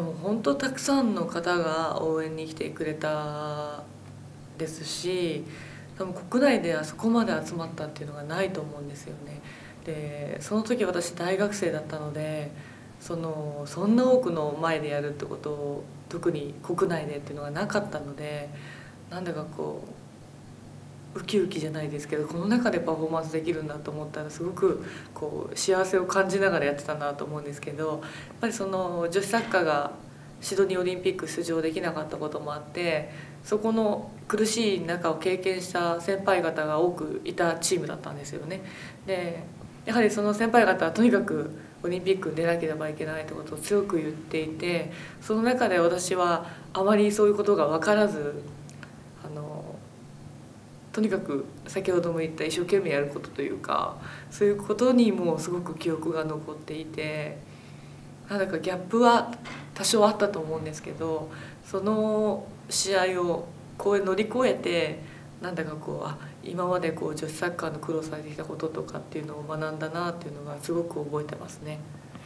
も本当たくさんの方が応援に来てくれたですし、多分国内ではそこまで集まったっていうのがないと思うんですよね。でその時私大学生だったので、そんな多くの前でやるってことを特に国内でっていうのがなかったので、なんだかこうウキウキじゃないですけど、この中でパフォーマンスできるんだと思ったらすごくこう幸せを感じながらやってたなと思うんですけど、やっぱり女子サッカーがシドニーオリンピック出場できなかったこともあって、そこの苦しい中を経験した先輩方が多くいたチームだったんですよね。でやはりその先輩方はとにかくオリンピックに出なければいけないということを強く言っていて、その中で私はあまりそういうことが分からず、とにかく先ほども言った一生懸命やることというか、そういうことにもすごく記憶が残っていて、なんだかギャップは多少あったと思うんですけど、その試合を乗り越えて、なんだか今まで女子サッカーの苦労されてきたこととかっていうのを学んだなっていうのがすごく覚えてますね。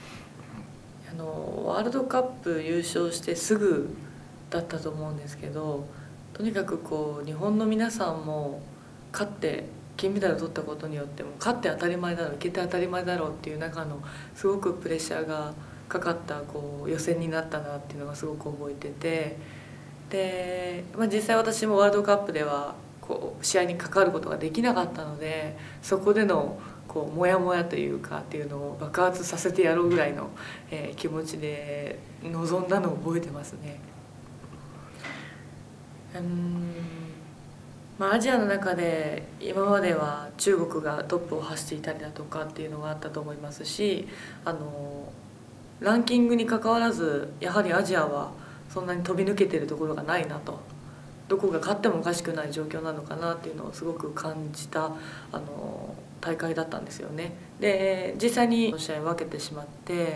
ワールドカップ優勝してすぐだったと思うんですけど、とにかく日本の皆さんも勝って金メダルを取ったことによって、も勝って当たり前だろう、いけて当たり前だろうっていう中のすごくプレッシャーがかかった予選になったなっていうのがすごく覚えてて、で、実際私もワールドカップでは試合に関わることができなかったので、そこでのモヤモヤというかっていうのを爆発させてやろうぐらいの、気持ちで臨んだのを覚えてますね。アジアの中で今までは中国がトップを走っていたりだとかっていうのがあったと思いますし、ランキングにかかわらずやはりアジアはそんなに飛び抜けてるところがないなと、どこが勝ってもおかしくない状況なのかなっていうのをすごく感じた大会だったんですよね。で実際に試合を分けてしまって、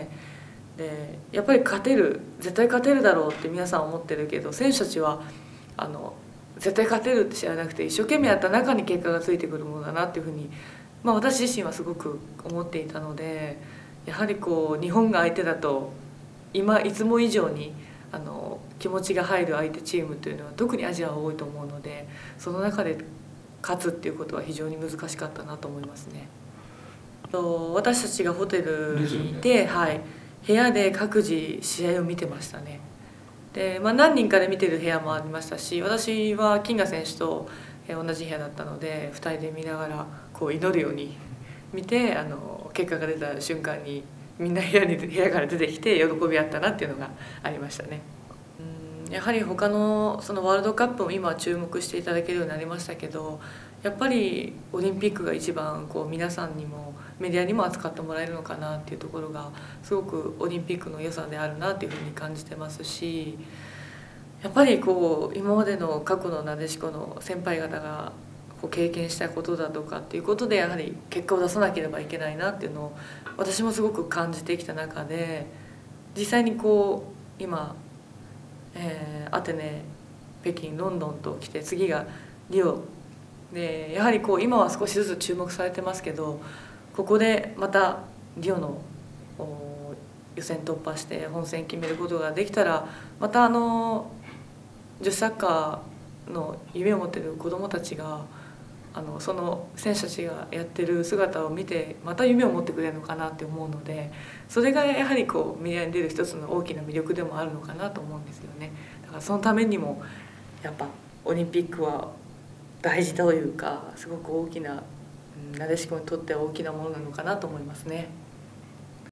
でやっぱり絶対勝てるだろうって皆さん思ってるけど、選手たちは絶対勝てるって知らなくて、一生懸命やった中に結果がついてくるものだなっていうふうに、私自身はすごく思っていたので、やはり日本が相手だといつも以上に気持ちが入る相手チームというのは特にアジアは多いと思うので、その中で勝つっていうことは非常に難しかったなと思いますね。私たちがホテルにいて、部屋で各自試合を見てましたね。で、何人かで見てる部屋もありましたし、私は金賀選手と同じ部屋だったので、2人で見ながら祈るように見て、結果が出た瞬間にみんな部屋から出てきて喜び合ったなっていうのがありましたね。やはり他のワールドカップも今は注目していただけるようになりましたけど、やっぱりオリンピックが一番皆さんにもメディアにも扱ってもらえるのかなっていうところがすごくオリンピックの良さであるなっていうふうに感じてますし、やっぱり今までの過去のなでしこの先輩方が経験したことだとかっていうことで、やはり結果を出さなければいけないなっていうのを私もすごく感じてきた中で、実際に今、アテネ、北京、ロンドンと来て、次がリオで、やはり今は少しずつ注目されてますけど、ここでまたリオの予選突破して本戦決めることができたら、また女子サッカーの夢を持っている子どもたちがその選手たちがやってる姿を見てまた夢を持ってくれるのかなって思うので、それがやはりメディアに出る一つの大きな魅力でもあるのかなと思うんですよね。だからそのためにもやっぱオリンピックは大事というか、すごく大きな、なでしこにとっては大きなものなのかなと思いますね。